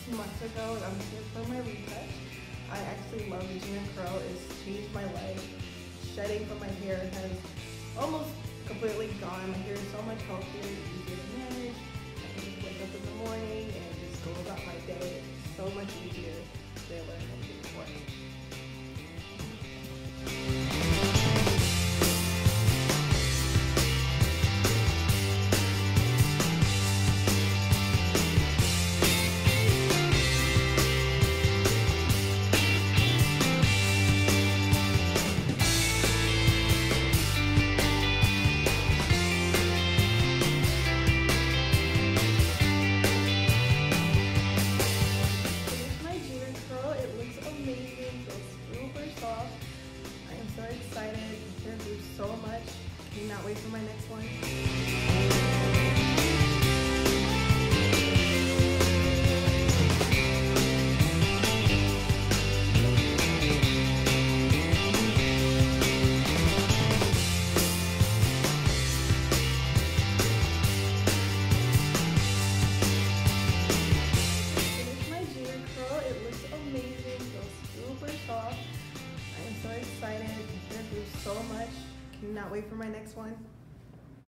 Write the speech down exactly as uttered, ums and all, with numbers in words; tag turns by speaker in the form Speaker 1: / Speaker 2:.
Speaker 1: months ago and I'm here for my retouch. I actually love using a curl. It's changed my life. Shedding from my hair has almost completely gone. My hair is so much healthier, easier to manage. I can just wake up in the morning and just go about my day. It's so much easier than what I had to do before. I am so excited. My hair grew so much. Cannot wait for my next one. Finish my Junior curl. It looks amazing. Feels super soft. I am so excited. My hair grew so much. Cannot wait for my next one.